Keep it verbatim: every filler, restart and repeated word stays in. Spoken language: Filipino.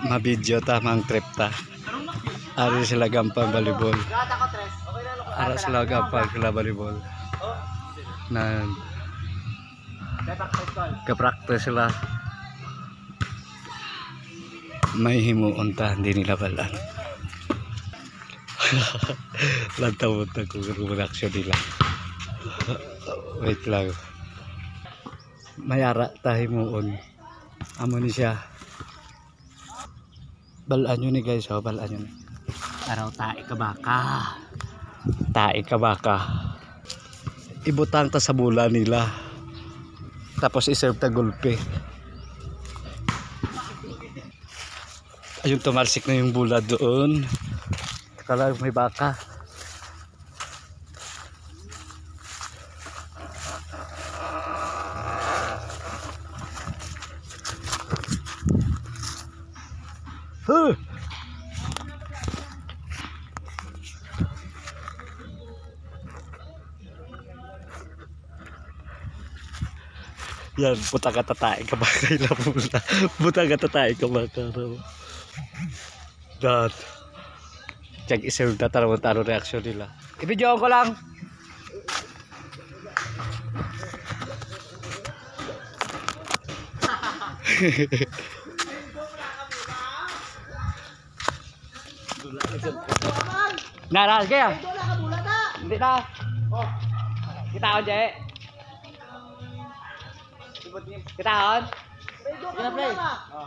mabidyo ta mang trip ta. Ari sila gampang volleyball. Ara sila gampang sila volleyball. Na ka-practice sila. May himuon ta, hindi nila balaan. Lantawot na kung reaction nila. Wait lang. Mayara ta himuon. Amo ni siya. Balaan nyo ni guys, oh, balaan nyo ni. Araw tae ka baka. Tae ka baka. Ibutang ta sa bula nila. Tapos iserve ta gulpe. Ayun, tumalsik na yung bula doon. Kala may baka. Huh! Yan, buta ka tatay ka baka ila bula. Buta ka tatay ka baka. Dat. Check iserve na taro taro reaction nila. I-video ko lang. Naras kaya? Hindi na. Oh. Kita on je. Kita on. Kita play. Oh.